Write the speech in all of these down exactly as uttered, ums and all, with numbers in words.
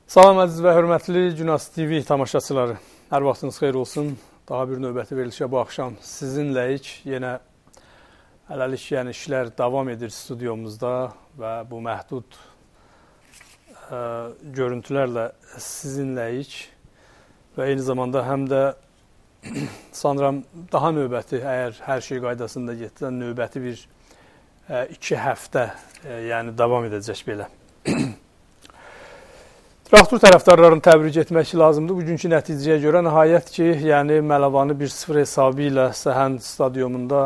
Salam əziz və hörmətli Günas T V tamaşaçıları. Hər vaxtınız xeyir olsun. Daha bir növbəti verilişə bu axşam sizinləyik. Yenə hələlik yəni işlər davam edir studiyomuzda və bu məhdud ə, görüntülərlə sizinləyik. Və eyni zamanda həm də sanıram daha növbəti, əgər hər şey qaydasında getsə, növbəti bir ə, iki həftə ə, yəni davam edəcək belə. Traktor tərəfdarlarını təbrik etmək lazımdır. Bugünkü nəticəyə görə nəhayət ki, yəni Məlavanı bir sıfır hesabı ilə Səhənd stadionunda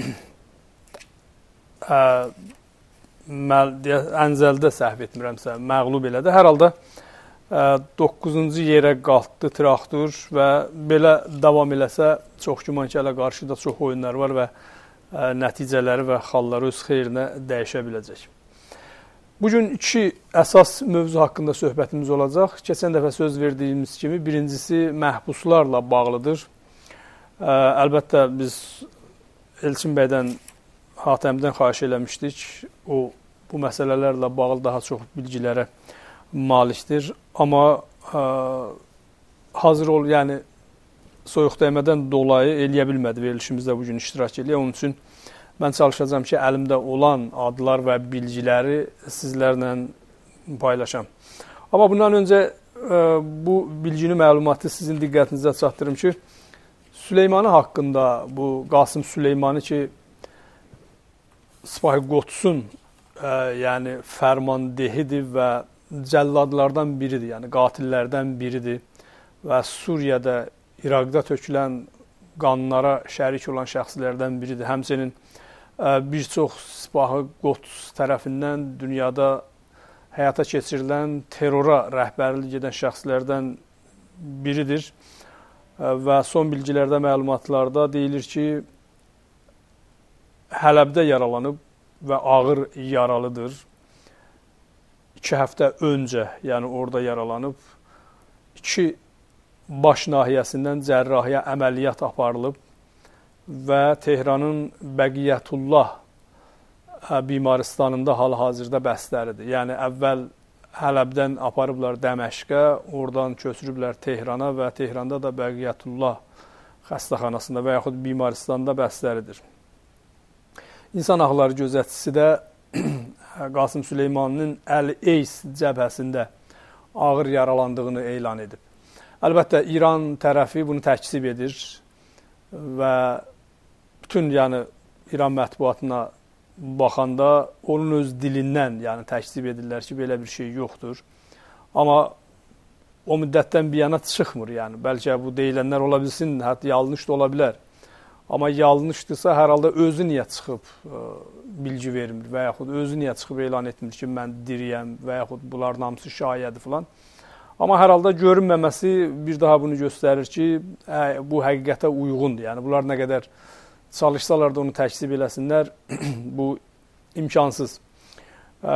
ə, məl, Əncəldə səhv etmirəmsə, məğlub elədi. Hər halda ə, doqquzuncu yerə qalxdı Traktor və belə davam eləsə, çox güman ki, hələ qarşıda çox oyunlar var və ə, nəticələri və xalları öz xeyrinə dəyişə biləcək. Bugün iki əsas mövzu haqqında söhbətimiz olacaq. Keçən dəfə söz verdiyimiz kimi birincisi məhbuslarla bağlıdır. Ə, əlbəttə biz Elçin bəydən, Hatəmdən xahiş eləmişdik. O bu məsələlərlə bağlı daha çox bilgilərə malikdir. Amma ə, hazır ol, yəni soyuq dəymədən dolayı eləyə bilmədi verilişimizdə bugün iştirak eləyə. Onun üçün mən çalışacağam ki, əlimdə olan adlar və bilgiləri sizlərlə paylaşam. Amma bundan öncə ə, bu bilgini, məlumatı sizin diqqətinizə çatdırım ki, Süleymanı haqqında, bu Qasım Süleymani ki, Sipahi Qotsun ə, yəni fərmandehidir və cəlladlardan biridir, yəni qatillərdən biridir və Suriyədə, İraqda tökülən qanlara şərik olan şəxslərdən biridir. Həmçinin bir çox Sipahi Qots tərəfindən dünyada həyata keçirilən terrora rəhbərlik edən şəxslərdən biridir. Və son bilgilərdə, məlumatlarda deyilir ki, Hələbdə yaralanıb və ağır yaralıdır. İki həftə öncə, yəni orada yaralanıb, iki baş nahiyəsindən cərrahiyyə əməliyyat aparılıb və Tehranın Bəqiyyətullah bimaristanında hal-hazırda bəstəridir. Yəni, əvvəl Hələbdən aparıblar Dəməşqə, oradan köçürüblər Tehrana və Tehranda da Bəqiyyətullah xəstəxanasında və yaxud bimaristanda bəstəridir. İnsan haqları gözətçisi də Qasım Süleymaninin Əl-Eys cəbhəsində ağır yaralandığını elan edib. Əlbəttə, İran tərəfi bunu təkzib edir və bütün yəni, İran mətbuatına baxanda onun öz dilindən yəni, təkzib edirlər ki, belə bir şey yoxdur. Amma o müddətdən bir yana çıxmır. Yəni. Bəlkə bu deyilənlər ola bilsin, hətta yanlış da ola bilər. Amma yanlışdırsa, hər halda özü niyə çıxıb ə, bilgi vermir və yaxud özü niyə çıxıb elan etmir ki, mən diriyəm və yaxud bunların hamısı şayədir filan. Amma hər halda görünməməsi bir daha bunu göstərir ki, ə, bu həqiqətə uyğundur. Yəni, bunlar nə qədər çalışsalar da onu təkzib eləsinlər, bu imkansız. Ə,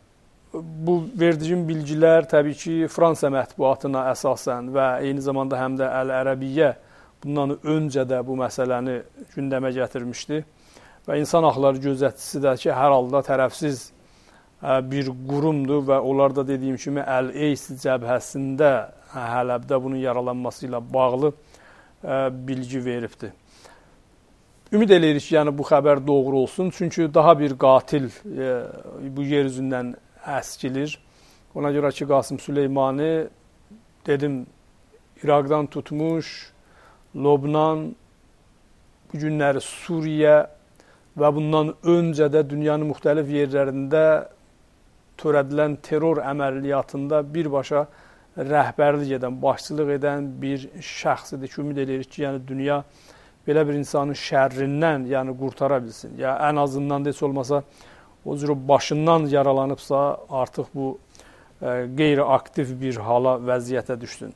bu verdiyim bilgilər təbii ki, Fransa mətbuatına əsasən və eyni zamanda həm də Əl-Ərəbiyyə bundan öncə də bu məsələni gündəmə gətirmişdi. Və insan haqları gözətçisi də ki, hər halda tərəfsiz bir qurumdur və onlar da dediyim kimi Əl-Eys cəbhəsində Hələbdə bunun yaralanması ilə bağlı bilgi veribdir. Ümid edirik ki, yəni bu xəbər doğru olsun. Çünki daha bir qatil bu yer üzündən əskilir. Ona görə ki, Qasım Süleymani dedim, İraqdan tutmuş, Lobnan, bu günləri Suriyə və bundan öncə də dünyanın müxtəlif yerlərində törədilən terror əməliyyatında birbaşa rəhbərlik edən, başçılıq edən bir şəxsidir ki, ümid edirik ki, yəni dünya belə bir insanın şərrindən yəni qurtara bilsin. Ya ən azından heç olmasa o cür başından yaralanıbsa artıq bu e, qeyri-aktiv bir hala, vəziyyətə düşsün.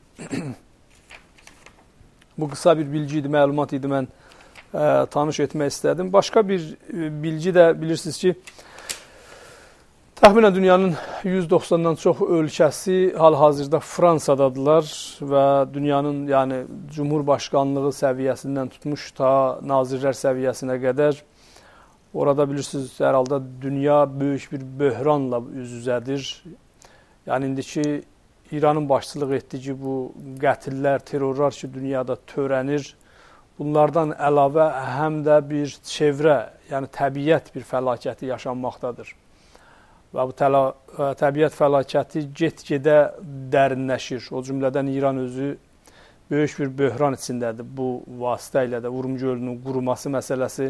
Bu qısa bir bilgi idi, məlumat idi, mən ə, tanış etmək istədim. Başqa bir bilgi də bilirsiniz ki, təxminən dünyanın yüz doxsandan çox ölkəsi hal-hazırda Fransadadırlar və dünyanın yəni, Cumhurbaşqanlığı səviyyəsindən tutmuş ta nazirlər səviyyəsinə qədər orada bilirsiniz, hər halda dünya böyük bir böhranla üz-üzədir. Yəni, indiki İranın başçılıq etdiyi bu qətillər, terrorlar ki, dünyada törənir, bunlardan əlavə həm də bir çevrə, yəni təbiət bir fəlakəti yaşanmaqdadır. Və bu təla, təbiət fəlakəti get-gedə dərinləşir. O cümlədən İran özü böyük bir böhran içindədir. Bu vasitə ilə də Urumqi gölünün quruması məsələsi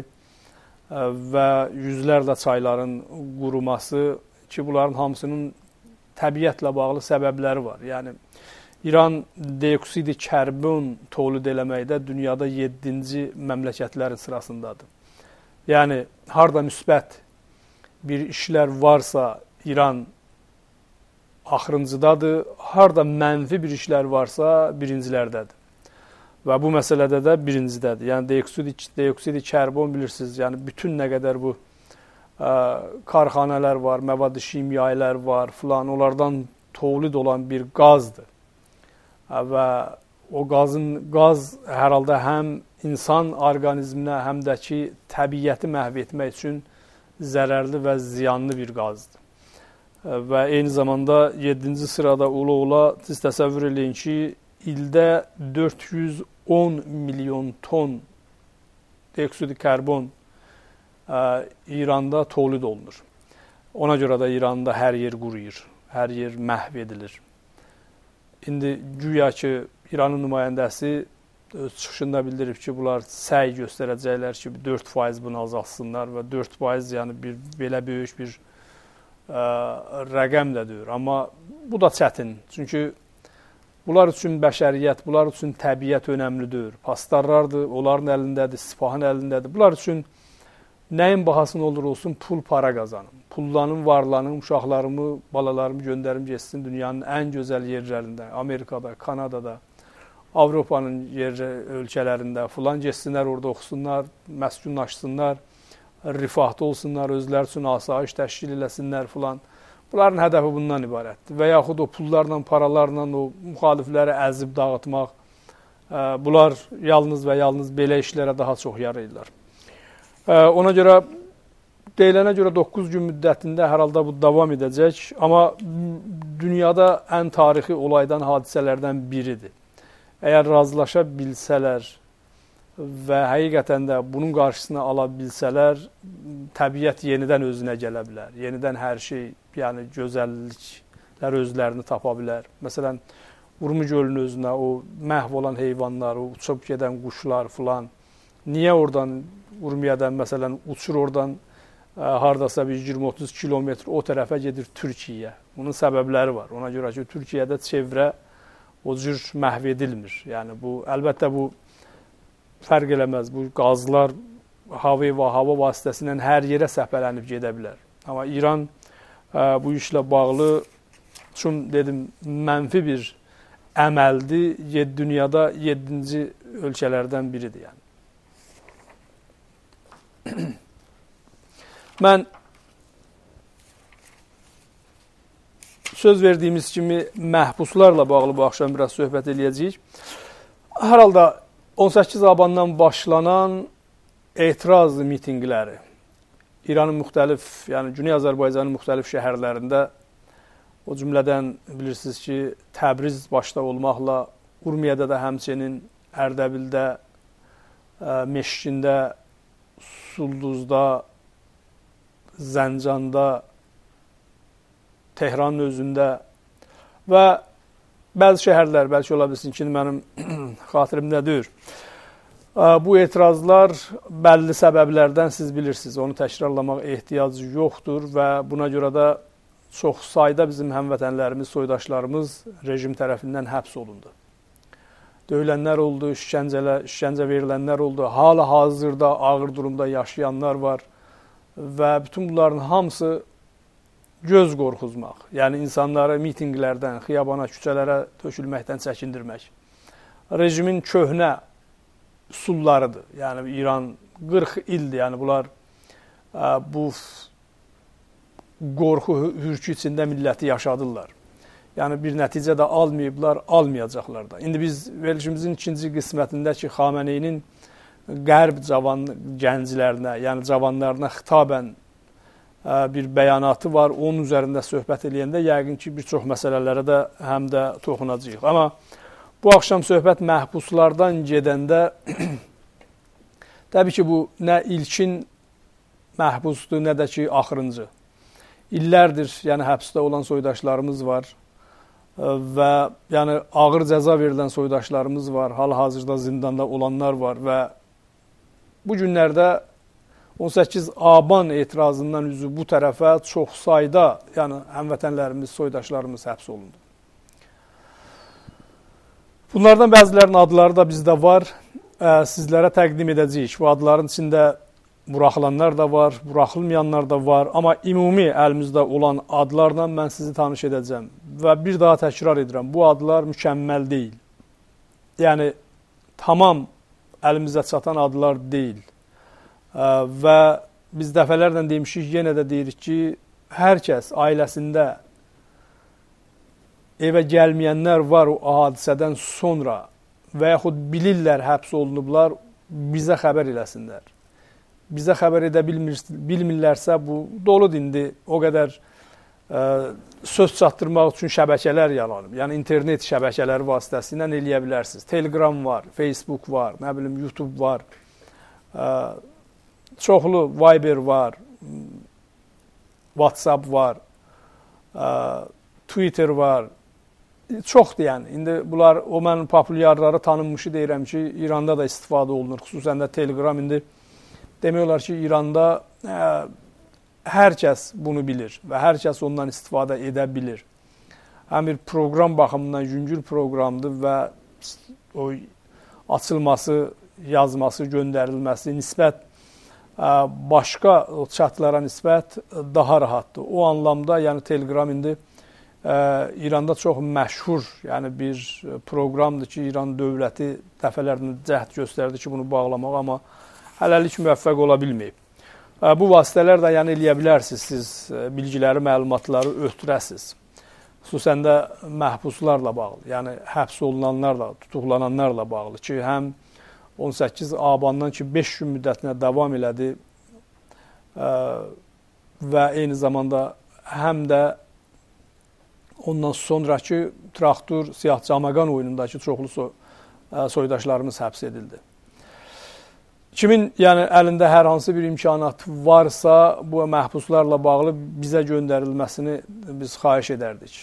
və yüzlərlə çayların quruması ki, bunların hamısının təbiətlə bağlı səbəbləri var. Yəni, İran dioksidi kərbon tolid eləməkdə dünyada yeddinci məmləkətlərin sırasındadır. Yəni, harada müsbət bir işlər varsa İran axırıncıdadır, harada mənfi bir işlər varsa birincilərdədir. Və bu məsələdə də birincidədir. Yəni, dioksidi, dioksidi kərbon bilirsiniz, yəni bütün nə qədər bu karxanalar var, məvad-ı şimyayilər var filan, onlardan tolid olan bir qazdır. Və o qazın, qaz hər halda həm insan orqanizminə, həm də ki, təbiəti məhv etmək üçün zərərli və ziyanlı bir qazdır. Və eyni zamanda yeddinci sırada ola-ola siz təsəvvür edin ki, ildə dörd yüz on milyon ton dioksidi kərbon İranda tolid olunur. Ona görə də İranda hər yer quruyur, hər yer məhv edilir. İndi güya ki, İranın nümayəndəsi öz çıxışında bildirib ki, bunlar səy göstərəcəklər ki, dörd faiz bunu azaltsınlar və dörd faiz yəni bir belə böyük bir ə, rəqəm də deyir. Amma bu da çətin. Çünki bunlar üçün bəşəriyyət, bunlar üçün təbiət önəmlidir. Pastarlardır, onların əlindədir, sipahın əlindədir. Bunlar üçün nəyin bahasını olur olsun, pul, para qazanım. Pullanım, varlanım, uşaqlarımı, balalarımı göndərim geçsin dünyanın ən gözəl yerlərində, Amerikada, Kanadada, Avropanın yer ölkələrində filan geçsinlər, orada oxusunlar, məskunlaşsınlar, rifahda olsunlar, özləri üçün asayiş təşkil eləsinlər filan. Bunların hədəfi bundan ibarətdir. Və yaxud o pullarla, paralarla o müxalifləri əzib dağıtmaq, bunlar yalnız və yalnız belə işlərə daha çox yarayırlar. Ona görə, deyilənə görə doqquz gün müddətində hər halda bu davam edəcək, amma dünyada ən tarixi olaydan, hadisələrdən biridir. Əgər razılaşa bilsələr və həqiqətən də bunun qarşısını ala bilsələr, təbiət yenidən özünə gələ bilər. Yenidən hər şey, yəni gözəlliklər özlərini tapa bilər. Məsələn, Urumqi gölünün özünə o məhv olan heyvanlar, o uçub gedən quşlar filan, niyə oradan Urmiyadan məsələn uçur oradan ə, hardasa bir iyirmi otuz kilometr o tərəfə gedir Türkiyəyə. Bunun səbəbləri var. Ona görə ki, Türkiyədə çevrə o cür məhv edilmir. Yəni bu əlbəttə bu fərq eləməz. Bu qazlar hava və hava vasitəsilə hər yerə səpələnib gedə bilər. Amma İran ə, bu işlə bağlı üçün dedim mənfi bir əməldir. Dünyada yeddinci ölkələrdən biridir yəni. Mən söz verdiyimiz kimi məhbuslarla bağlı bu axşam biraz söhbət eləyəcəyik. Hər halda on səkkiz Abandan başlanan etiraz mitinqləri İranın müxtəlif, yəni Güney Azərbaycanın müxtəlif şəhərlərində, o cümlədən bilirsiniz ki, Təbriz başda olmaqla Urmiyədə də həmçinin, Ərdəbildə, Meşkində, Sulduzda, Zəncanda, Tehranın özündə və bəzi şəhərlər, bəlkə ola bilsin ki, mənim xatirimdə deyir. Bu etirazlar bəlli səbəblərdən siz bilirsiniz, onu təkrarlamaq ehtiyacı yoxdur və buna görə də çox sayda bizim həmvətənlərimiz, soydaşlarımız rejim tərəfindən həbs olundu. Döyülənlər oldu, işgəncələ, işgəncə verilənlər oldu, hala hazırda ağır durumda yaşayanlar var və bütün bunların hamısı göz qorxuzmaq, yəni insanları mitinqlərdən, xiyabana, küçələrə tökülməkdən çəkindirmək. Rejimin köhnə üsullarıdır, yəni İran qırx ildir, yəni bunlar bu qorxu hürkü içində milləti yaşadırlar. Yəni bir nəticə də almayıblar, almayacaqlar da. İndi biz verilişimizin ikinci qismətində ki, Xameneyinin qərb cavan gənclərinə, yəni cavanlarına xitabən bir bəyanatı var. Onun üzərində söhbət eləyəndə yəqin ki, bir çox məsələlərə də həm də toxunacağıq. Amma bu axşam söhbət məhbuslardan gedəndə təbii ki, bu nə ilkin məhbusdur, nə də ki, axırıncı. İllərdir, yəni həbsdə olan soydaşlarımız var və yəni ağır cəza verilən soydaşlarımız var, hal-hazırda zindanda olanlar var və bu günlərdə on səkkiz Aban etirazından üzü bu tərəfə çox sayda, yəni həmvətənlərimiz, soydaşlarımız həbs olundu. Bunlardan bəzilərinin adları da bizdə var, sizlərə təqdim edəcəyik. Bu adların içində buraxılanlar da var, buraxılmayanlar da var, amma ümumi əlimizdə olan adlarla mən sizi tanış edəcəm. Və bir daha təkrar edirəm, bu adlar mükəmməl deyil. Yəni, tamam əlimizə çatan adlar deyil. Və biz dəfələrlə demişik, yenə də deyirik ki, hər kəs ailəsində evə gəlməyənlər var o hadisədən sonra və yaxud bilirlər, həbs olunublar, bizə xəbər eləsinlər. Bizə xəbər edə bilmir, bilmirlərsə, bu doludur indi o qədər ə, söz çatdırmaq üçün şəbəkələr yaranıb. Yəni, internet şəbəkələri vasitəsilə eləyə bilərsiniz. Telegram var, Facebook var, nə bilim, YouTube var, ə, çoxlu Viber var, WhatsApp var, ə, Twitter var, çoxdur yəni. İndi bunlar, o mənim populyarları tanınmışı deyirəm ki, İranda da istifadə olunur. Xüsusən də Telegram indi demək olar ki, İranda ə, hər kəs bunu bilir və hər kəs ondan istifadə edə bilir. Həm bir proqram baxımından yüngül proqramdır və o açılması, yazması, göndərilməsi nisbət ə, başqa çatlara nisbət daha rahatdır. O anlamda, yəni Telegram indi ə, İranda çox məşhur, yəni bir proqramdır ki, İran dövləti dəfələrlə cəhd göstərdi ki, bunu bağlamaq, amma hələlik müvəffəq ola bilməyib. Bu vasitələr də yəni eləyə bilərsiniz, siz bilgiləri, məlumatları ötürəsiniz. Xüsusən də məhbuslarla bağlı, yəni həbs olunanlarla, tutuqlananlarla bağlı ki, həm on səkkiz Abandan ki, beş gün müddətinə davam elədi və eyni zamanda həm də ondan sonraki traktor, siyah-camagan oyunundakı çoxlu soy, soydaşlarımız həbs edildi. Kimin yəni, əlində hər hansı bir imkanat varsa, bu məhbuslarla bağlı bizə göndərilməsini biz xahiş edərdik.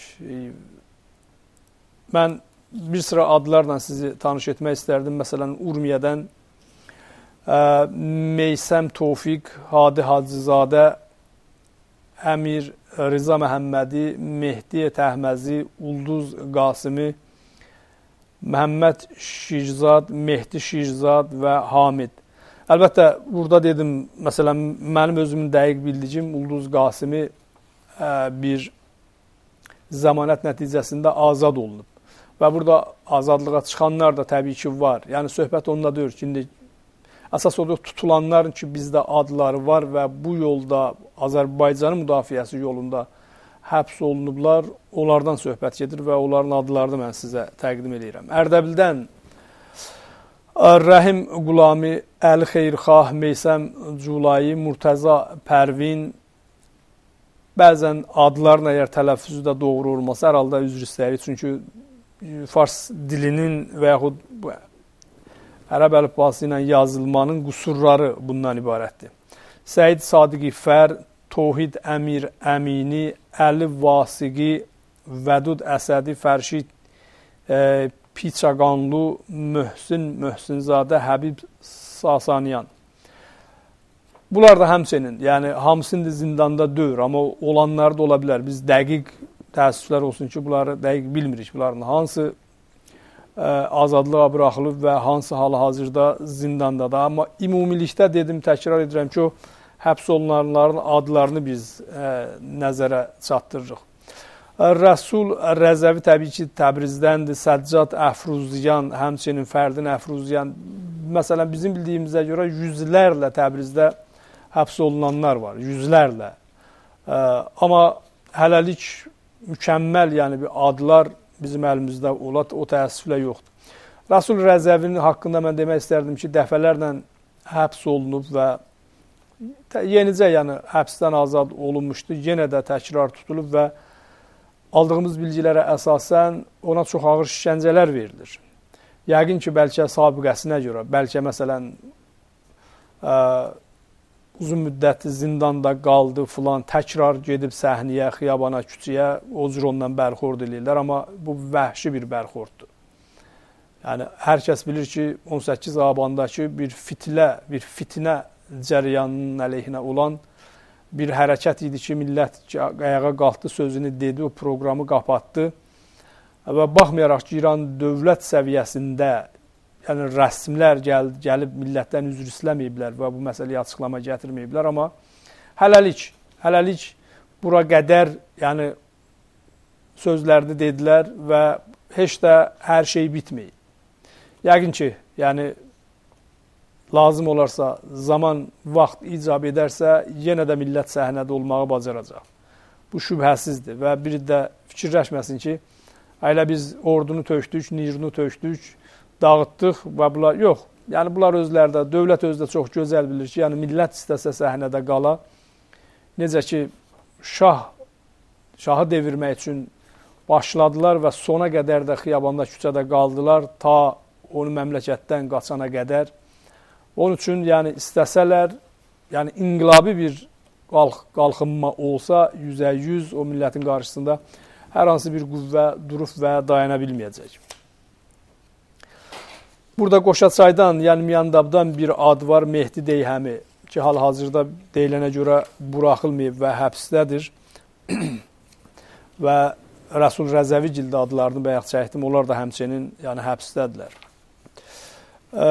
Mən bir sıra adlarla sizi tanış etmək istərdim. Məsələn, Urmiyədən Meysəm Tofiq, Hadi Hacızadə, Əmir Rıza Məhəmmədi, Mehdi Təhməzi, Ulduz Qasimi, Məhəmməd Şirzad, Mehdi Şirzad və Hamid. Əlbəttə, burada dedim, məsələn, mənim özümün dəqiq bildiyim Ulduz Qasimi ə, bir zəmanət nəticəsində azad olunub. Və burada azadlığa çıxanlar da təbii ki, var. Yəni, söhbət onunla deyir ki, indi əsas odur tutulanların ki, bizdə adları var və bu yolda Azərbaycanın müdafiəsi yolunda həbs olunublar, onlardan söhbət gedir və onların adlarını mən sizə təqdim edirəm. Ərdəbildən Rəhim Qulami, Əli Xeyrxah, Meysəm Culayi, Murtəza Pərvin, bəzən adların əgər tələffüzü də doğru olmasa, hər halda üzr istəyirik. Çünki fars dilinin və yaxud ərəb əlifbası ilə yazılmanın qüsurları bundan ibarətdir. Səid Sadiqi Fər, Tohid Əmir Əmini, Əli Vasiqi, Vədud Əsədi Fərşid, e, Piçaqanlı, Möhsin Möhsinzadə, Həbib Sasaniyan. Bunlar da həmçinin, yəni hamısını zindanda deyir, amma olanlar da ola bilər. Biz dəqiq təəssüflər olsun ki, bunları dəqiq bilmirik. Bunların hansı ə, azadlığa buraxılıb və hansı hal-hazırda zindandadır. Amma ümumilikdə dedim, təkrar edirəm ki, o həbs olunanların adlarını biz ə, nəzərə çatdırırıq. Rəsul Rəzəvi təbii ki, Təbrizdəndir, Səccad Əfruziyan, həmçinin Fərdin Əfruziyan. Məsələn, bizim bildiyimizə görə yüzlərlə Təbrizdə həbs olunanlar var, yüzlərlə. Ə, amma hələlik mükəmməl yəni bir adlar bizim əlimizdə ola, o təəssüflə yoxdur. Rəsul Rəzəvinin haqqında mən demək istərdim ki, dəfələrlə həbs olunub və yenicə yəni həbsdən azad olunmuşdu, yenə də təkrar tutulub və aldığımız bilgilərə əsasən ona çox ağır işgəncələr verilir. Yəqin ki, bəlkə sabiqəsinə görə, bəlkə məsələn ə, uzun müddət zindanda qaldı filan, təkrar gedib səhnəyə, xiyabana, küçəyə o cür ondan bərxord edirlər, amma bu vəhşi bir bərxorddur. Yəni, hər kəs bilir ki, on səkkiz Abandakı bir fitlə, bir fitnə cəryanının əleyhinə olan bir hərəkət idi ki, millət ayağa qalxdı, sözünü dedi, o proqramı qapatdı. Və baxmayaraq ki, İran dövlət səviyyəsində yəni rəsmlər gəl, gəlib millətdən üzr istəməyiblər və bu məsələyə açıqlama gətirməyiblər, amma hələlik, hələlik bura qədər yəni sözlərini dedilər və heç də hər şey bitməyib. Yəqin ki, yəni lazım olarsa, zaman, vaxt icab edərsə, yenə də millət səhnədə olmağı bacaracaq. Bu şübhəsizdir və biri də fikirləşməsin ki, elə biz ordunu tökdük, nirunu tökdük, dağıtdıq və bunlar, yox. Yəni, bunlar özləri də, dövlət özü də çox gözəl bilir ki, yəni millət istəsə səhnədə qala, necə ki, şah, şahı devirmək üçün başladılar və sona qədər də xiyabanda, küçədə qaldılar, ta onu məmləkətdən qaçana qədər. Onun üçün, yəni, istəsələr, yəni, inqilabi bir qalx, qalxınma olsa, yüzə yüz o millətin qarşısında hər hansı bir qüvvə durub və dayana bilməyəcək. Burada Qoşaçaydan, yəni Miyandabdan bir ad var, Mehdi Deyhəmi, ki, hal-hazırda deyilənə görə buraxılmayıb və həbsdədir. Və Rəsul Rəzəvi gildi adlarını bayaq çəkdim, onlar da həmçinin yəni, həbsdədirlər. E,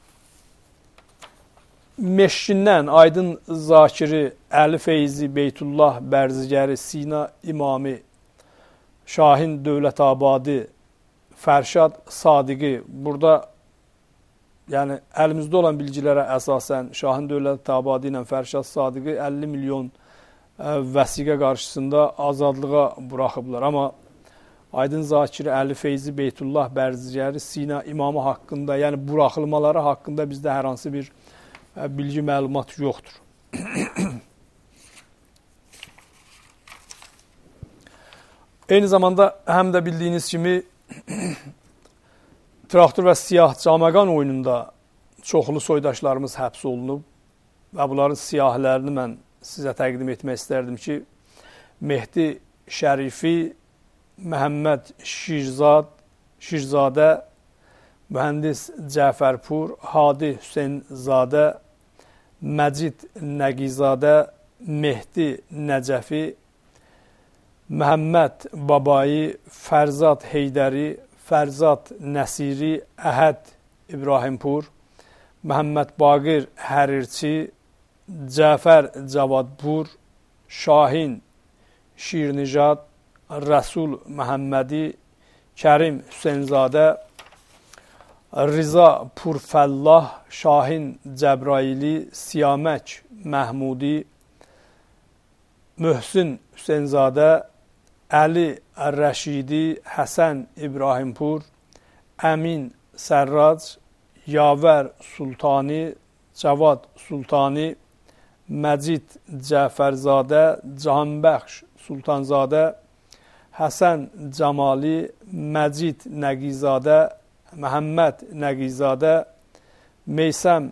Meşkindən Aydın Zakiri, Əli Feyzi, Beytullah Bərzigəri, Sina İmami, Şahin Dövlətabadi, Fərşad Sadiqi, burada yəni əlimizdə olan bilgilərə əsasən Şahin Dövlətabadi ilə Fərşad Sadiqi əlli milyon ə, vəsiqə qarşısında azadlığa buraxıblar. Amma Aydın Zakiri, Əli Feyzi, Beytullah Bərzigəri, Sina İmamı haqqında, yəni buraxılmaları haqqında bizdə hər hansı bir ə, bilgi, məlumat yoxdur. Eyni zamanda həm də bildiyiniz kimi Traktor və Siyah Caməqan oyununda çoxlu soydaşlarımız həbs olunub və bunların siyahlərini mən sizə təqdim etmək istərdim ki, Mehdi Şərifi, Məhəmməd Şirzad, Şirzadə, Mühəndis Cəfərpur, Hadi Hüseynzadə, Məcid Nəqizadə, Mehdi Nəcəfi, Məhəmməd Babayi, Fərzad Heydəri, Fərzad Nəsiri, Əhəd İbrahimpur, Məhəmməd Baqir Hərirçi, Cəfər Cavadpur, Şahin Şirnijad, Rəsul Məhəmmədi, Kərim Hüseynzadə, Riza Purfəllah, Şahin Cəbraili, Siyamək Məhmudi, Möhsin Hüseynzadə, Əli Rəşidi, Həsən İbrahimpur, Əmin Sərrac, Yavər Sultani, Cavad Sultani, Məcid Cəfərzadə, Cahanbəxş Sultanzadə, Həsən Camali, Məcid Nəqizadə, Məhəmməd Nəqizadə, Meysəm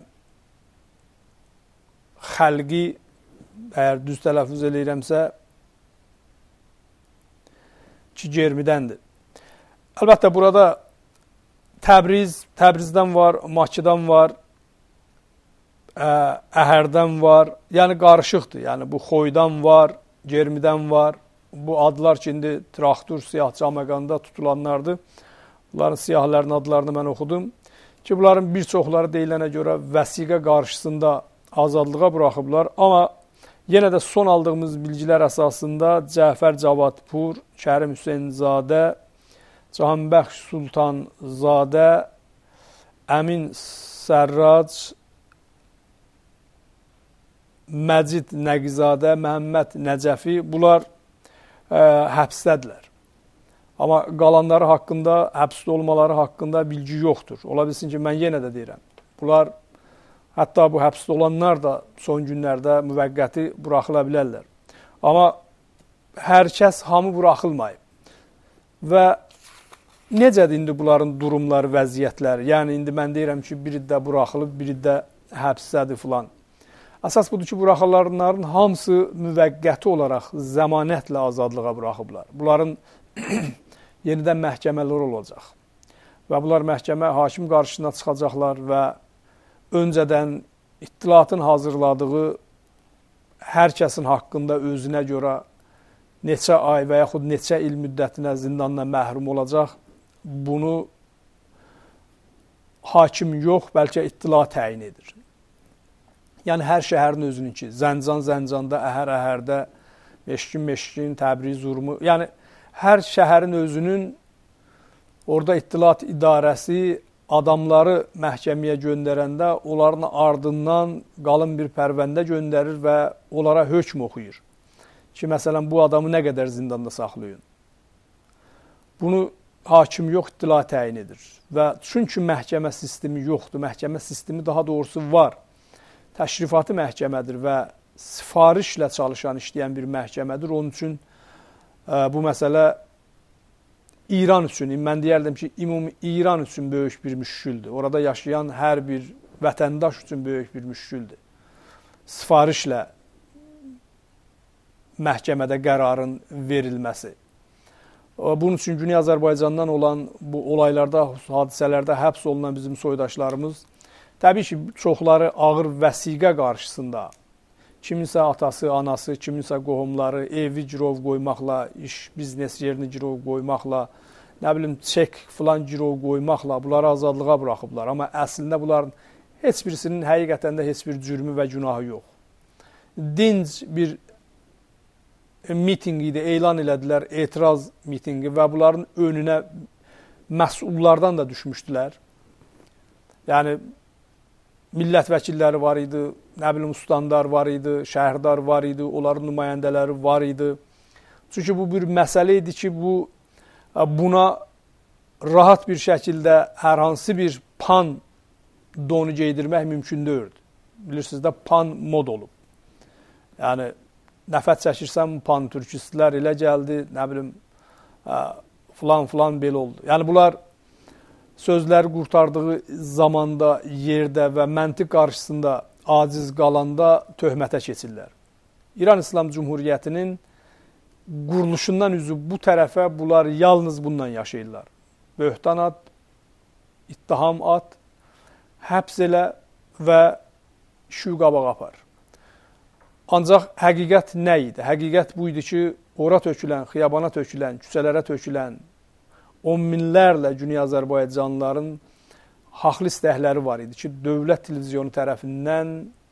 Xəlqi, əgər düz tələffüz eləyirəmsə, ki, Germidəndir. Əlbəttə, burada Təbriz, Təbrizdən var, Makidən var, Əhərdən var, yəni qarışıqdır. Yəni, bu Xoydan var, Germidən var. Bu adlar ki, indi Traktor, Siyah Caməqanda tutulanlardır. Bunların siyahların adlarını mən oxudum. Ki, bunların bir çoxları deyilənə görə vəsiqə qarşısında azadlığa buraxıblar. Amma yenə də son aldığımız bilgilər əsasında Cəfər Cavadpur, Kərim Hüseynzadə, Cahanbəxş Sultanzadə, Əmin Sərrac, Məcid Nəqizadə, Məhəmməd Nəcəfi, bunlar ə, həbsdədirlər. Amma qalanları haqqında, həbsdə olmaları haqqında bilgi yoxdur. Ola bilsin ki, mən yenə də deyirəm. Bunlar Hətta bu həbsdə olanlar da son günlərdə müvəqqəti buraxıla bilərlər. Amma hər kəs hamı buraxılmayıb. Və necədir indi bunların durumları, vəziyyətləri? Yəni, indi mən deyirəm ki, biri də buraxılıb, biri də həbsdədir filan. Əsas budur ki, buraxılanların hamısı müvəqqəti olaraq zəmanətlə azadlığa buraxıblar. Bunların yenidən məhkəmələr olacaq. Və bunlar məhkəmə, hakim qarşısına çıxacaqlar və öncədən ittilatın hazırladığı hər kəsin haqqında özünə görə neçə ay və yaxud neçə il müddətinə zindandan məhrum olacaq, bunu hakim yox, bəlkə ittila təyin edir. Yəni, hər şəhərin özününki, Zəncan Zəncanda, Əhər Əhərdə, Meşkin Meşkin, Təbriz Urmu, yəni hər şəhərin özünün orada ittilat idarəsi adamları məhkəməyə göndərəndə onların ardından qalın bir pərvəndə göndərir və onlara hökm oxuyur. Ki, məsələn, bu adamı nə qədər zindanda saxlayın. Bunu hakim yox, ittila təyin edir. Və çünki məhkəmə sistemi yoxdur, məhkəmə sistemi daha doğrusu var. Təşrifatı məhkəmədir və sifarişlə çalışan, işləyən bir məhkəmədir. Onun üçün bu məsələ İran üçün, mən deyərdim ki, ümumi İran üçün böyük bir müşküldür. Orada yaşayan hər bir vətəndaş üçün böyük bir müşküldür. Sifarişlə məhkəmədə qərarın verilməsi. Bunun üçün Güney Azərbaycandan olan bu olaylarda, hadisələrdə həbs olunan bizim soydaşlarımız, təbii ki, çoxları ağır vəsiqə qarşısında, kiminsə atası, anası, kiminsə qohumları evi girov qoymaqla, iş, biznes yerini girov qoymaqla, nə bilim, çek filan girov qoymaqla bunları azadlığa buraxıblar. Amma əslində bunların heç birisinin həqiqətən də heç bir cürmü və günahı yox. Dinc bir mitinq idi, elan elədilər, etiraz mitinqi və bunların önünə məsullardan da düşmüşdülər. Yəni, millət vəkilləri var idi, nə bilim, ustandar var idi, şəhərdar var idi, onların nümayəndələri var idi. Çünki bu bir məsələ idi ki, bu buna rahat bir şəkildə hər hansı bir pan donu geydirmək mümkün deyildi. Bilirsiniz də, pan mod olub. Yəni, nəfət çəkirsəm, pan türkistlər elə gəldi, nə bilim, filan-filan belə oldu. Yəni, bunlar sözləri qurtardığı zamanda, yerdə və məntiq qarşısında aciz qalanda töhmətə keçirlər. İran İslam Cumhuriyyətinin quruluşundan üzü bu tərəfə bunlar yalnız bundan yaşayırlar. Böhtan at, ittiham at, həbs elə və şüy qabaq apar. Ancaq həqiqət nə idi? Həqiqət bu idi ki, ora tökülən, xiyabana tökülən, küçələrə tökülən on minlərlə Güney Azərbaycanlıların haqlı istəkləri var idi ki, dövlət televizyonu tərəfindən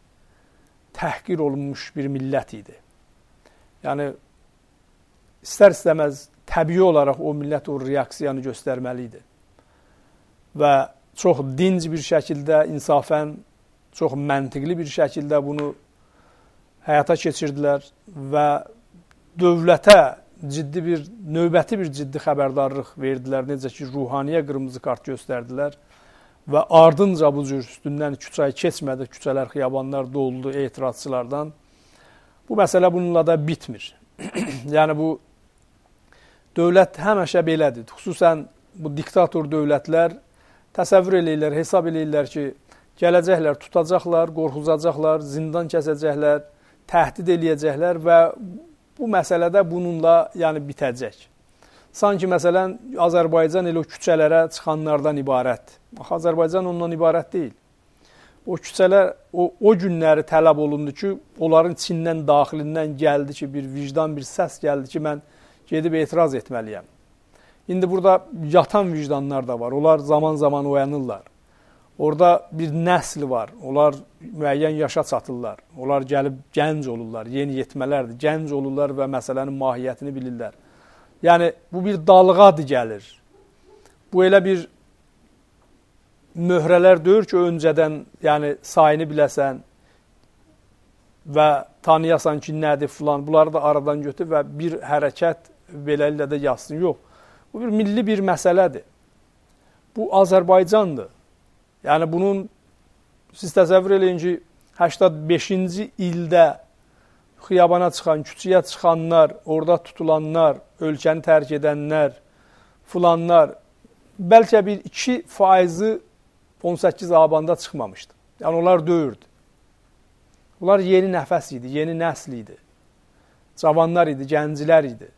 təhqir olunmuş bir millət idi. Yəni, istər-istəməz təbii olaraq o millət o reaksiyanı göstərməli idi. Və çox dinc bir şəkildə, insafən, çox məntiqli bir şəkildə bunu həyata keçirdilər və dövlətə ciddi bir, növbəti bir ciddi xəbərdarlıq verdilər. Necə ki, ruhaniyə qırmızı kart göstərdilər və ardınca bu cür üstündən üç ay keçmədi, küçələr, xiyabanlar doldu etirazçılardan. Bu məsələ bununla da bitmir. Yəni, bu dövlət həmişə belədir. Xüsusən bu diktator dövlətlər təsəvvür eləyirlər, hesab eləyirlər ki, gələcəklər, tutacaqlar, qorxuzacaqlar, zindan kəsəcəklər, təhdid eləyəcəklər və bu məsələdə bununla yəni bitəcək. Sanki məsələn Azərbaycan elə o küçələrə çıxanlardan ibarət. Bax, Azərbaycan ondan ibarət deyil. O küçələr o, o günləri tələb olundu ki, onların içindən, daxilindən gəldi ki, bir vicdan, bir səs gəldi ki, mən gedib etiraz etməliyəm. İndi burada yatan vicdanlar da var. Onlar zaman-zaman oyanırlar. Orada bir nəsl var. Onlar müəyyən yaşa çatırlar. Onlar gəlib gənc olurlar, yeni yetmələrdir. Gənc olurlar və məsələnin mahiyyətini bilirlər. Yəni, bu bir dalğadır gəlir. Bu elə bir möhrələr deyir ki, öncədən yəni, sayını biləsən və tanıyasan ki, nədir filan. Bunları da aradan götür və bir hərəkət beləliklə də yazsın. Yox, bu bir milli bir məsələdir. Bu Azərbaycandır. Yəni, bunun Siz təsəvvür eləyin ki, səksən beşinci ildə xiyabana çıxan, küçüyə çıxanlar, orada tutulanlar, ölkəni tərk edənlər, filanlar, bəlkə bir iki faizi on səkkiz abanda çıxmamışdı. Yəni, onlar döyürdü. Bunlar yeni nəfəs idi, yeni nəsl idi. Cavanlar idi, gəncilər idi.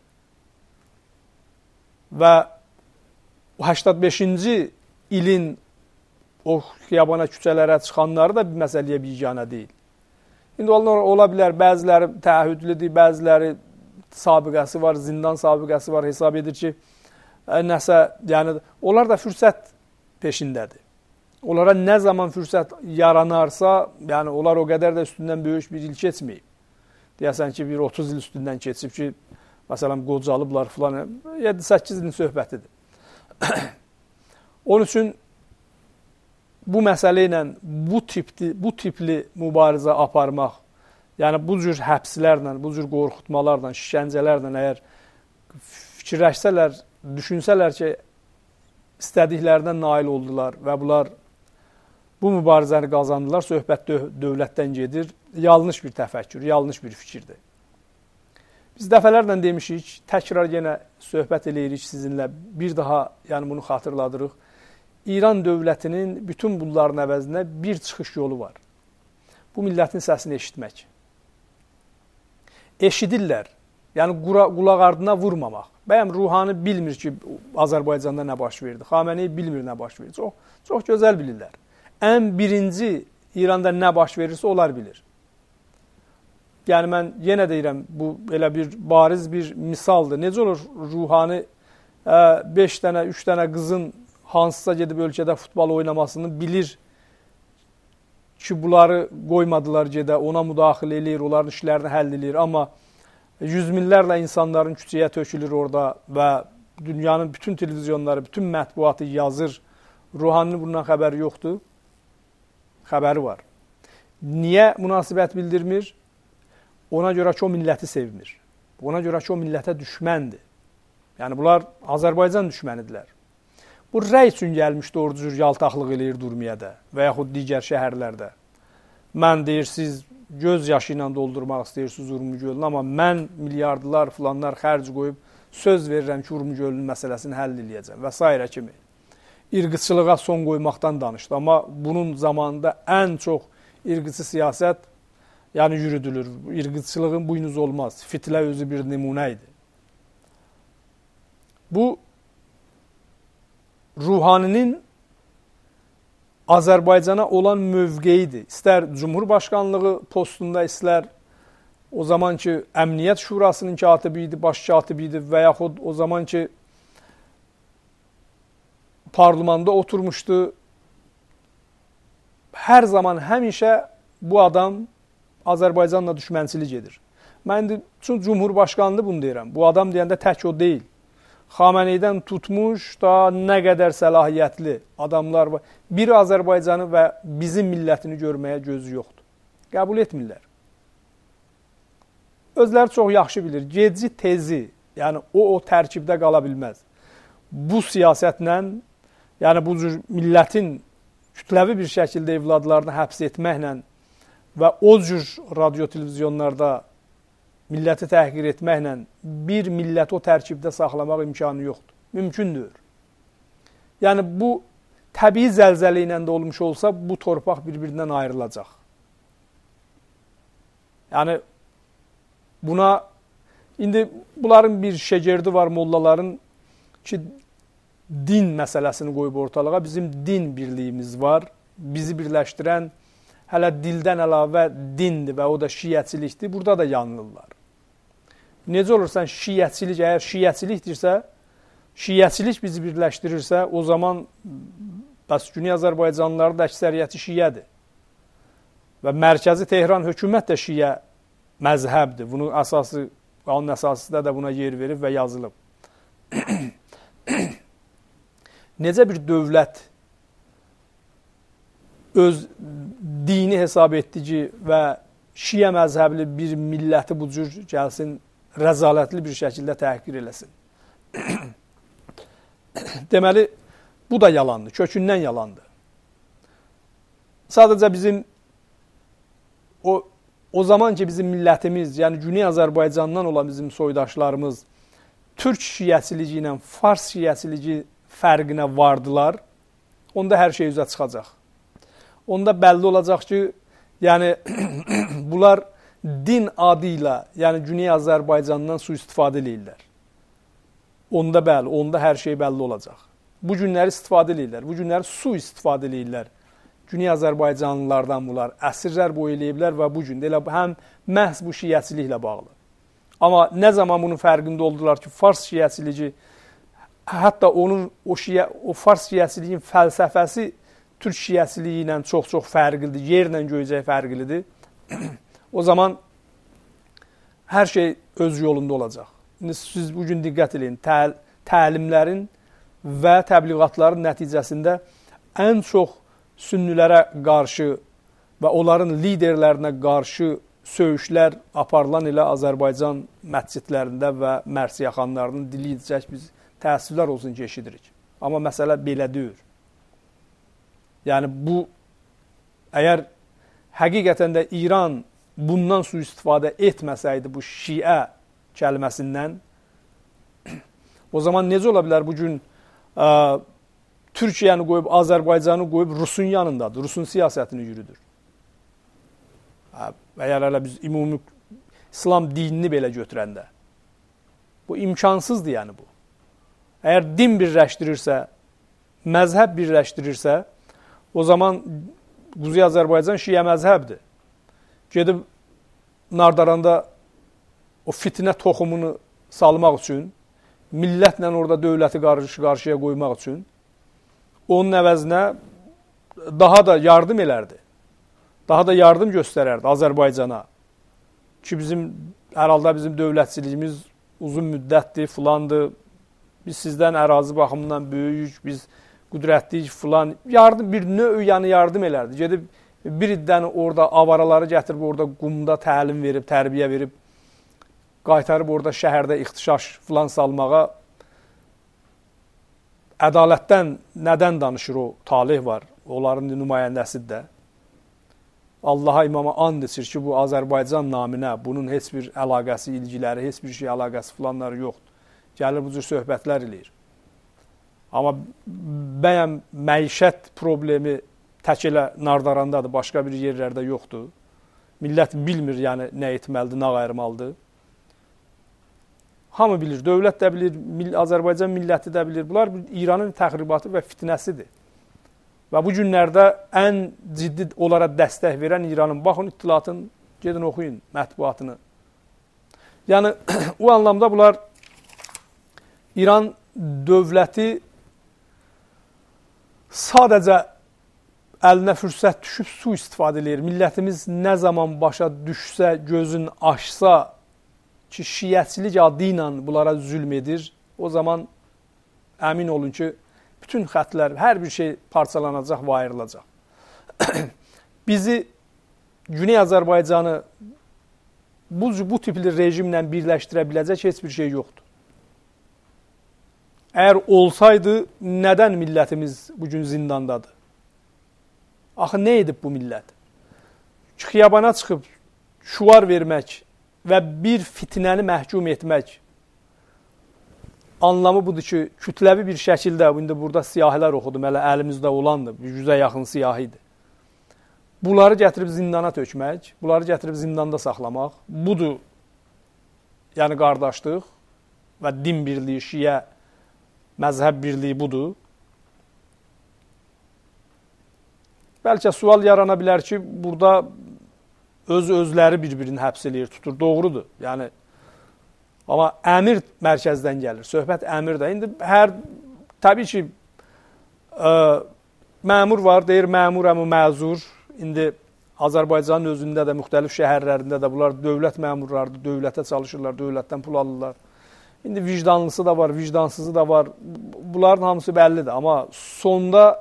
Və səksən beşinci ilin o xiyabana, küçələrə çıxanları da bir məsələyə biganə deyil. İndi onlar ola bilər, bəziləri təəhhüdlüdür, bəziləri sabiqəsi var, zindan sabiqəsi var, hesab edir ki, nəsə, yəni, onlar da fürsət peşindədir. Onlara nə zaman fürsət yaranarsa, yəni, onlar o qədər də üstündən böyük bir il keçməyib. Deyəsən ki, bir otuz il üstündən keçib ki, məsələn, qocalıblar filan, yeddi səkkiz ilin söhbətidir. Onun üçün bu məsələ ilə bu tipli, bu tipli mübarizə aparmaq, yəni bu cür həbslərlə, bu cür qorxutmalarla, şişəncələrlə əgər fikirləşsələr, düşünsələr ki, istədiklərindən nail oldular və bunlar bu mübarizəni qazandılar, söhbət dövlətdən gedir, yanlış bir təfəkkür, yanlış bir fikirdir. Biz dəfələrlə demişik, təkrar yenə söhbət eləyirik sizinlə, bir daha yəni bunu xatırladırıq. İran dövlətinin bütün bunların əvəzində bir çıxış yolu var. Bu millətin səsini eşitmək. Eşidirlər, yəni qulaq ardına vurmamaq. Bəyəm Ruhani bilmir ki, Azərbaycanda nə baş verdi, Xameneyi bilmir nə baş verdi. Çox, çox gözəl bilirlər. Ən birinci İranda nə baş verirsə, onlar bilir. Yəni, mən yenə deyirəm, bu elə bir bariz bir misaldır. Necə olur Ruhani beş dənə, üç dənə qızın hansısa gedib ölkədə futbol oynamasını bilir ki, bunları qoymadılar gedə, ona müdaxilə eləyir, onların işlərini həll eləyir. Amma yüz minlərlə insanların küçəyə tökülür orada və dünyanın bütün televizyonları, bütün mətbuatı yazır. Ruhaninin bundan xəbəri yoxdur. Xəbəri var. Niyə münasibət bildirmir? Ona görə ki, o milləti sevmir. Ona görə ki, o millətə düşməndir. Yəni, bunlar Azərbaycan düşmənidirlər. Bu, rəy üçün gəlmişdi, orada cür yaltaqlıq eləyir Durmiyədə və yaxud digər şəhərlərdə. Mən deyir, siz göz yaşı ilə doldurmaq istəyirsiniz Urmu gölünü, amma mən milyardlar, filanlar xərc qoyub söz verirəm ki, Urmu gölünün məsələsini həll eləyəcəm və s. kimi. İrqçılığa son qoymaqdan danışdı, amma bunun zamanında ən çox irqçı siyasət yəni yürüdülür. İrqçılığın buynuz olmaz. Fitlə özü bir nümunə idi. Bu, Ruhaninin Azərbaycana olan mövqeyidir. İstər Cumhurbaşqanlığı postunda, istər o zamanki Əmniyyət Şurasının katibi idi, baş katibi idi və yaxud o zamanki parlamentoda oturmuşdu. Hər zaman, həmişə bu adam Azərbaycanla düşmənçilik edir. Mən üçün Cumhurbaşqanlığı bunu deyirəm. Bu adam deyəndə tək o deyil. Xameneydən tutmuş da nə qədər səlahiyyətli adamlar var. Bir Azərbaycanı və bizim millətini görməyə gözü yoxdur. Qəbul etmirlər. Özləri çox yaxşı bilir. Geci tezi, yəni o, o tərkibdə qala bilməz. Bu siyasətlə, yəni bu cür millətin kütləvi bir şəkildə evladlarını həbs etməklə və o cür radio-televizyonlarda milləti təhqir etməklə bir milləti o tərkibdə saxlamaq imkanı yoxdur. Mümkündür. Yəni, bu təbii zəlzələ ilə də olmuş olsa, bu torpaq bir-birindən ayrılacaq. Yəni, buna, indi bunların bir şəgerdi var mollaların ki, din məsələsini qoyub ortalığa. Bizim din birliyimiz var. Bizi birləşdirən hələ dildən əlavə dindir və o da şiyyəçilikdir. Burada da yanılırlar. Necə olursan şiyyəçilik, əgər şiyyəçilikdirsə, şiyyəçilik bizi birləşdirirsə, o zaman bəs Güney Azərbaycanlıların da əksəriyyəti şiyyədir. Və mərkəzi Tehran hökumət də şiyyə məzhəbdir. Bunun əsası, qanun əsasında da buna yer verib və yazılıb. Necə bir dövlət öz dini hesab etdiyi və şiyyə məzhəbli bir milləti bu cür gəlsin, rəzalətli bir şəkildə təhqir eləsin. Deməli, bu da yalandır, kökündən yalandır. sadəcə bizim o o zaman ki bizim millətimiz, yəni Güney Azərbaycandan olan bizim soydaşlarımız Türk şiəçiliyi ilə Fars şiəçiliyi fərqinə vardılar, onda hər şey üzə çıxacaq. Onda bəlli olacaq ki, yəni bunlar din adı ilə, yəni Güney Azərbaycandan sui-istifadə edirlər. Onda bəli, onda hər şey bəlli olacaq. Bu günləri istifadə edirlər, bu günləri sui-istifadə edirlər. Güney Azərbaycanlılardan bunlar əsrlər boyu eləyiblər və bu gün də elə həm məhz bu şiəçiliklə bağlı. Amma nə zaman bunun fərqində oldular ki, Fars şiəçiliyi, hətta onun o, şiə, o Fars şiəçiliyinin fəlsəfəsi Türk şiəçiliyi ilə çox-çox fərqlidir, yerlə göycək fərqlidir. O zaman hər şey öz yolunda olacaq. İndi siz bugün diqqət edin, təl təlimlərin və təbliğatların nəticəsində ən çox sünnilərə qarşı və onların liderlərinə qarşı söyüşlər aparılan ilə Azərbaycan məscidlərində və mərsiyəxanlarının dili edəcək biz təəssüflər olsun ki, eşidirik. Amma məsələ belə deyil. Yəni bu, əgər həqiqətən də İran bundan sui-istifadə etməsəydi bu şiə kəlməsindən, o zaman necə ola bilər bugün ə, Türkiyəni qoyub, Azərbaycanı qoyub Rusun yanındadır, Rusun siyasətini yürüdür. Əgər hələ biz ümumi İslam dinini belə götürəndə, bu imkansızdır yəni bu. Əgər din birləşdirirsə, məzhəb birləşdirirsə, o zaman Quzey Azərbaycan şiə məzhəbdir. Gedib Nardaranda o fitnə toxumunu salmaq üçün, millətlə orada dövləti qarşı-qarşıya qoymaq üçün, onun əvəzinə daha da yardım elərdi. Daha da yardım göstərərdi Azərbaycana. Ki bizim, hər halda bizim dövlətçiliyimiz uzun müddətdir, filandır. Biz sizdən ərazi baxımından böyüyük, biz qüdrətliyik, filan. Yardım, bir növ yəni yardım elərdi. Gedib bir iddəni orada avaraları gətirib, orada qumda təlim verib, tərbiyə verib, qaytarıb orada şəhərdə ixtişaş filan salmağa. Ədalətdən nədən danışır o talih var, onların nümayəndəsidir də. Allaha imama and içir ki, bu Azərbaycan naminə, bunun heç bir əlaqəsi, ilgiləri, heç bir şey əlaqəsi filanları yoxdur. Gəlir bu cür söhbətlər eləyir. Amma bəyəm məişət problemi tək elə Nardarandadır, başqa bir yerlərdə yoxdur. Millət bilmir, yəni nə etməlidir, nə ayırmalıdır. Hamı bilir, dövlət də bilir, Azərbaycan milləti də bilir. Bunlar İranın təxribatı və fitnəsidir. Və bu günlərdə ən ciddi onlara dəstək verən İranın, baxın İttilatın, gedin oxuyun mətbuatını. Yəni, o anlamda bunlar İran dövləti sadəcə əlinə fürsət düşüb sui-istifadə edir. Millətimiz nə zaman başa düşsə, gözün açsa ki, şiəçilik adı ilə bunlara zülm edir, o zaman əmin olun ki, bütün xətlər, hər bir şey parçalanacaq və ayrılacaq. Bizi, Güney Azərbaycanı bu, bu tipli rejimlə birləşdirə biləcək heç bir şey yoxdur. Əgər olsaydı, nədən millətimiz bugün zindandadır? Axı, nə edib bu millət? Xiyabana çıxıb, şuvar vermək və bir fitnəni məhkum etmək anlamı budur ki, kütləvi bir şəkildə, indi burada siyahilər oxudum, hələ əlimizdə olandır, yüzə yaxın siyahidir. Bunları gətirib zindana tökmək, bunları gətirib zindanda saxlamaq, budur, yəni qardaşlıq və din birliyi, şiə, məzhəb birliyi budur. Bəlkə sual yarana bilər ki, burada öz-özləri bir-birini həbs eləyir, tutur. Doğrudur. Yəni, amma əmir mərkəzdən gəlir. Söhbət əmirdə. İndi hər, təbii ki, ə, məmur var, deyir məmurəm, məzur. İndi Azərbaycanın özündə də, müxtəlif şəhərlərində də bunlar dövlət məmurlardır, dövlətə çalışırlar, dövlətdən pul alırlar. İndi vicdanlısı da var, vicdansızı da var. Bunların hamısı bəllidir. Amma sonda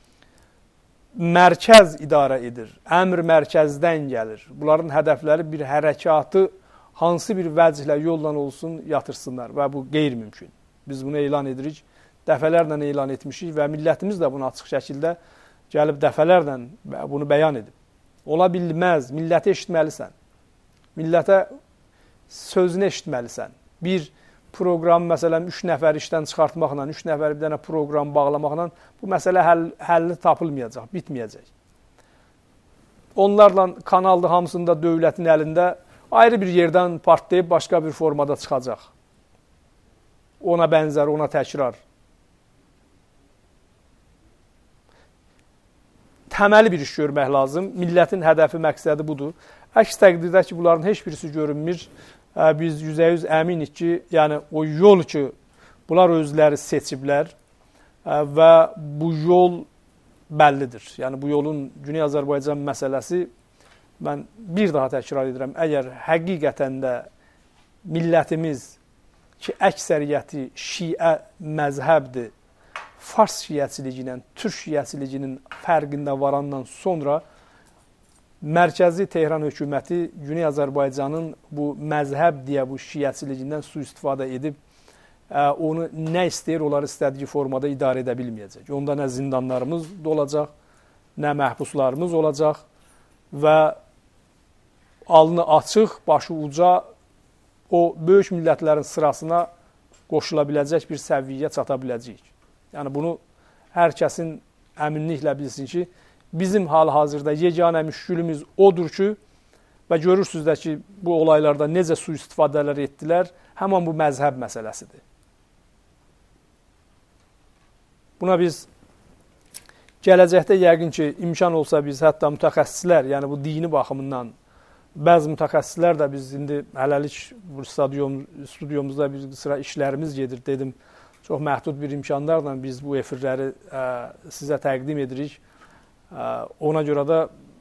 mərkəz idarə edir, əmr mərkəzdən gəlir. Bunların hədəfləri bir hərəkatı hansı bir vəcihlə yolla olsun yatırsınlar və bu qeyri-mümkün. Biz bunu elan edirik, dəfələrlə elan etmişik və millətimiz də bunu açıq şəkildə gəlib dəfələrlə bunu bəyan edib. Ola bilməz, milləti eşitməlisən. Millətə sözünü eşitməlisən. Bir proqram, məsələn, üç nəfər işdən çıxartmaqla, üç nəfər bir dənə proqram bağlamaqla bu məsələ həll, həlli tapılmayacaq, bitməyəcək. Onlarla kanalda hamısında dövlətin əlində ayrı bir yerdən partlayıb başqa bir formada çıxacaq. Ona bənzər, ona təkrar. Təməli bir iş görmək lazım. Millətin hədəfi, məqsədi budur. Əks təqdirdə ki, bunların heç birisi görünmür. Biz yüzə yüz əminik ki, yəni o yol ki, bunlar özləri seçiblər və bu yol bəllidir. Yəni bu yolun Güney Azərbaycan məsələsi, mən bir daha təkrar edirəm, əgər həqiqətən də millətimiz ki, əksəriyyəti şiə məzhəbdir, Fars şiəçiliginin, Türk şiəçiliginin fərqində varandan sonra mərkəzi Tehran hökuməti Güney Azərbaycanın bu məzhəb deyə bu şiəçiligindən sui-istifadə edib, onu nə istəyir, onları istədiyi formada idarə edə bilməyəcək. Onda nə zindanlarımız olacaq, nə məhbuslarımız olacaq və alnı açıq, başı uca o böyük millətlərin sırasına qoşula biləcək bir səviyyəyə çata biləcəyik. Yəni bunu hər kəsin əminliklə bilsin ki, bizim hal-hazırda yeganə müşkülümüz odur ki, və görürsünüz də ki, bu olaylarda necə sui-istifadələr etdilər, həman bu məzhəb məsələsidir. Buna biz gələcəkdə yəqin ki, imkan olsa biz hətta mütəxəssislər, yəni bu dini baxımından bəzi mütəxəssislər də biz indi hələlik bu stadion, studiyomuzda bir sıra işlərimiz gedir, dedim, çox məhdud bir imkanlarla biz bu efirləri ə, sizə təqdim edirik. Ə, ona görə də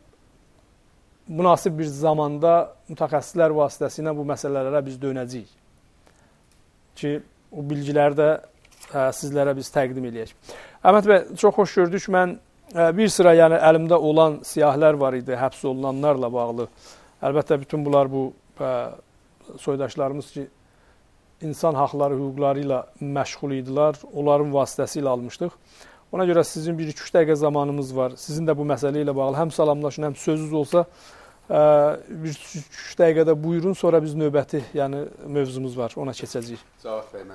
münasib bir zamanda mütəxəssislər vasitəsilə bu məsələlərə biz dönəcəyik. Ki, o bilgiləri də ə, sizlərə biz təqdim edək. Əhməd bəy, çox xoş gördük. Mən ə, bir sıra yəni əlimdə olan siyahilər var idi, həbs olunanlarla bağlı. Əlbəttə, bütün bunlar bu ə, soydaşlarımız ki, insan haqları, hüquqları ilə məşğul idilər, onların vasitəsilə almışdıq. Ona görə sizin bir iki üç dəqiqə zamanımız var. Sizin də bu məsələ ilə bağlı həm salamlaşın, həm sözünüz olsa bir iki üç dəqiqədə buyurun, sonra biz növbəti yəni, mövzumuz var, ona keçəcəyik. Cavab bəy,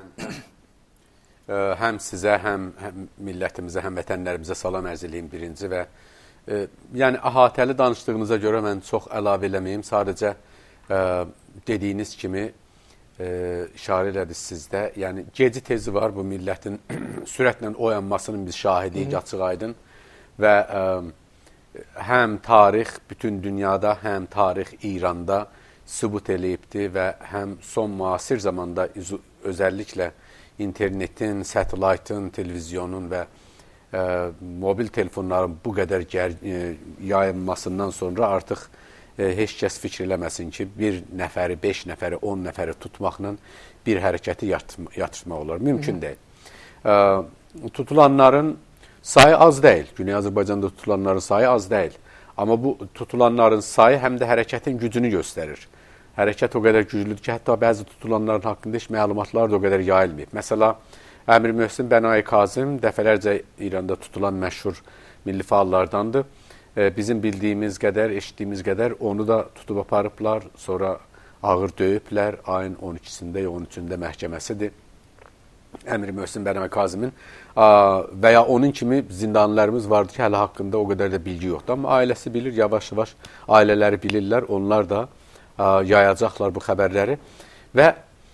mən həm sizə, həm, həm millətimizə, həm vətənlərimizə salam ərz edeyim birinci və e, yəni əhatəli danışdığınıza görə mən çox əlavə eləməyim. Sadəcə e, dediyiniz kimi işarə elədi sizdə. Yəni, geci tezi var bu millətin sürətlə oyanmasının biz şahidiyik, açıq aydın və ə, həm tarix bütün dünyada, həm tarix İranda sübut eləyibdir və həm son müasir zamanda özəlliklə internetin, satellaytın, televizyonun və ə, mobil telefonların bu qədər gər, ə, yayılmasından sonra artıq heç kəs fikir eləməsin ki, bir nəfəri, beş nəfəri, on nəfəri tutmaqla bir hərəkəti yatırmaq olar. Mümkün deyil. Ə, tutulanların sayı az deyil. Güney Azərbaycanda tutulanların sayı az deyil. Amma bu tutulanların sayı həm də hərəkətin gücünü göstərir. Hərəkət o qədər güclüdür ki, hətta bəzi tutulanların haqqında heç məlumatlar da o qədər yayılmayıb. Məsələ, Əmir Möhsin Bənai Kazım dəfələrcə İranda tutulan məşhur milli fəallardandır. Bizim bildiyimiz qədər, eşitdiyimiz qədər onu da tutub aparıblar, sonra ağır döyüblər. Ayın on ikisində, on üçündə məhkəməsidir. Əmir Möhsin Bənai Kazımın və ya onun kimi zindanlarımız vardı ki, hələ haqqında o qədər də bilgi yoxdur. Amma ailəsi bilir, yavaş-yavaş ailələri bilirlər, onlar da yayacaqlar bu xəbərləri. Və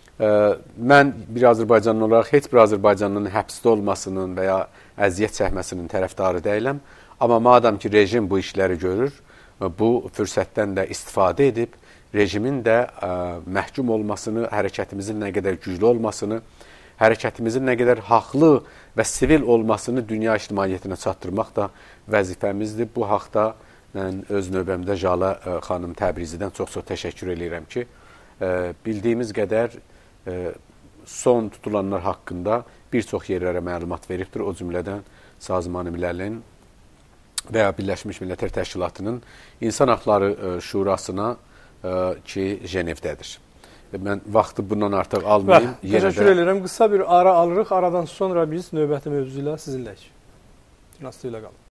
mən bir Azərbaycanlı olaraq heç bir Azərbaycanlının həbsdə olmasının və ya əziyyət çəkməsinin tərəfdarı deyiləm. Amma madam ki, rejim bu işləri görür, bu fürsətdən də istifadə edib, rejimin də ə, məhkum olmasını, hərəkətimizin nə qədər güclü olmasını, hərəkətimizin nə qədər haqlı və sivil olmasını dünya ictimaiyyətinə çatdırmaq da vəzifəmizdir. Bu haqda mən öz növbəmdə Jala ə, xanım Təbrizidən çox-çox təşəkkür edirəm ki, ə, bildiyimiz qədər ə, son tutulanlar haqqında bir çox yerlərə məlumat veribdir. O cümlədən Sazman-ı Millənin və ya Birləşmiş Millətlər Təşkilatının İnsan Haqları Şurasına ki, Jenevdədir. Mən vaxtı bundan artıq almayayım. Təşəkkür edirəm. Qısa bir ara alırıq. Aradan sonra biz növbəti mövzu ilə sizinləyik. Dinastı ilə qalın.